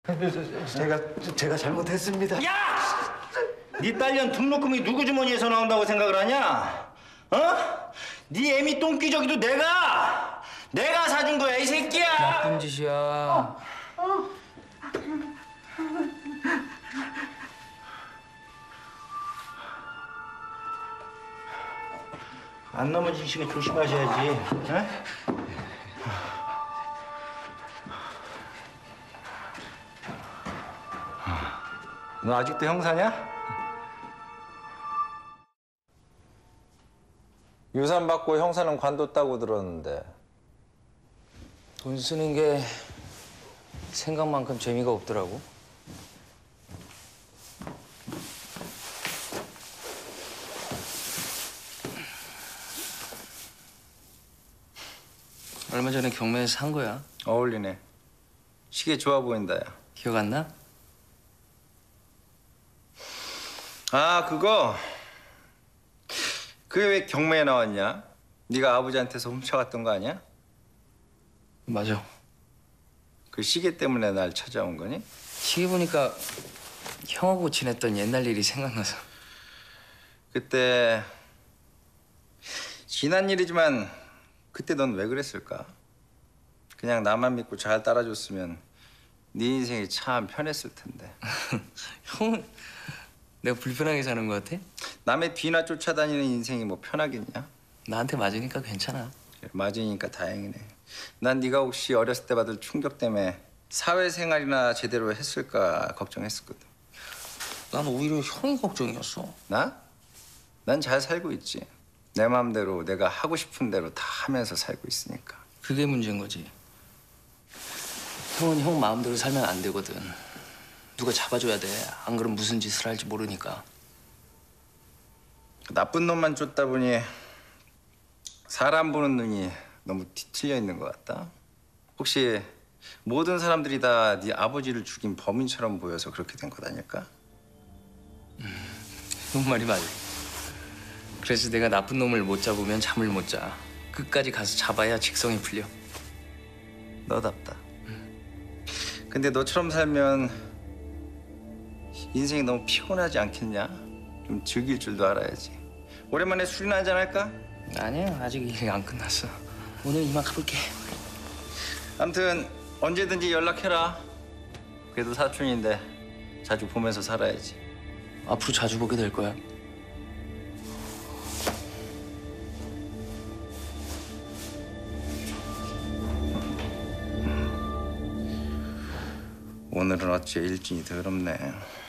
제가 잘못했습니다. 야! 네 딸년 등록금이 누구 주머니에서 나온다고 생각을 하냐? 어? 네 애미 똥기저귀도 내가 사준 거야, 이 새끼야! 나쁜 짓이야. 안 넘어지시게 조심하셔야지. 어? 너 아직도 형사냐? 유산 받고 형사는 관뒀다고 들었는데. 돈 쓰는 게 생각만큼 재미가 없더라고. 얼마 전에 경매에서 산 거야. 어울리네. 시계 좋아 보인다, 야. 기억 안 나? 아, 그거. 그게 왜 경매에 나왔냐? 네가 아버지한테서 훔쳐갔던 거 아니야? 맞아. 그 시계 때문에 날 찾아온 거니? 시계 보니까 형하고 지냈던 옛날 일이 생각나서. 그때 지난 일이지만 그때 넌 왜 그랬을까? 그냥 나만 믿고 잘 따라줬으면 네 인생이 참 편했을 텐데. 형은 내가 불편하게 사는 거 같아? 남의 뒤나 쫓아다니는 인생이 뭐 편하겠냐? 나한테 맞으니까 괜찮아. 맞으니까 다행이네. 난 네가 혹시 어렸을 때 받을 충격 때문에 사회생활이나 제대로 했을까 걱정했었거든. 난 오히려 형이 걱정이었어. 나? 난 잘 살고 있지. 내 마음대로 내가 하고 싶은 대로 다 하면서 살고 있으니까. 그게 문제인 거지. 형은 형 마음대로 살면 안 되거든. 누가 잡아줘야 돼. 안 그러면 무슨 짓을 할지 모르니까. 나쁜 놈만 쫓다 보니 사람 보는 눈이 너무 뒤틀려 있는 것 같다. 혹시 모든 사람들이 다 네 아버지를 죽인 범인처럼 보여서 그렇게 된 것 아닐까? 형 말이 맞아. 그래서 내가 나쁜 놈을 못 잡으면 잠을 못 자. 끝까지 가서 잡아야 직성이 풀려. 너답다. 근데 너처럼 살면 인생이 너무 피곤하지 않겠냐? 좀 즐길 줄도 알아야지. 오랜만에 술이나 한잔 할까? 아니야, 아직 일이 안 끝났어. 오늘 이만 가볼게. 아무튼 언제든지 연락해라. 그래도 사촌인데 자주 보면서 살아야지. 앞으로 자주 보게 될 거야. 오늘은 어째 일진이 더럽네.